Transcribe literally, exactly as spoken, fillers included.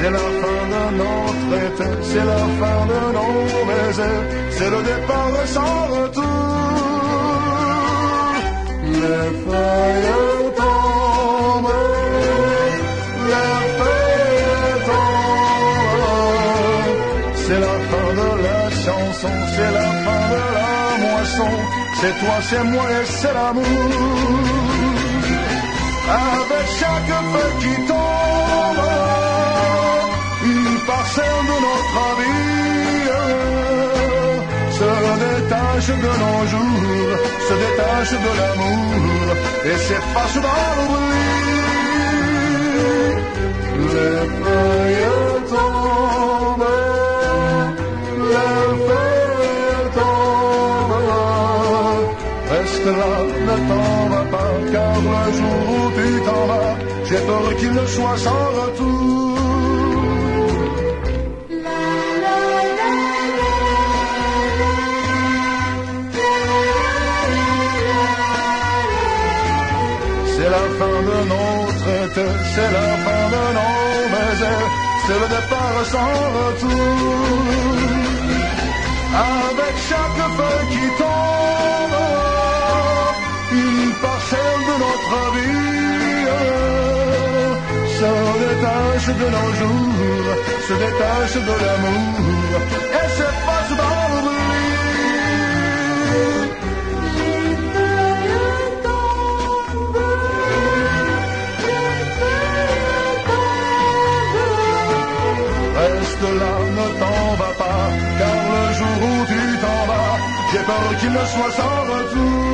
C'est la fin de notre été, c'est la fin de nos baisers, c'est le départ sans retour. Les feuilles tombent, les feuilles tombent. C'est la fin de la chanson, c'est la fin de la moisson. C'est toi, c'est moi et c'est l'amour. Avec chaque feuille qui tombe, une parcelle de notre vie se détache de nos jours, se détache de l'amour et s'efface dans l'oubli. Les feuilles tombent, les feuilles tombent. Reste là, ne t'en va pas, car le jour où tu t'en vas, j'ai peur qu'il ne soit sans retour. C'est la fin de notre été, c'est la fin de nos baisers, c'est le départ sans retour. Avec chaque feuille qui tombe, une parcelle de notre vie se détache de nos jours, se détache de l'amour et s'efface dans l'oubli. Reste là, ne t'en va pas, car le jour où tu t'en vas, j'ai peur qu'il ne soit sans retour.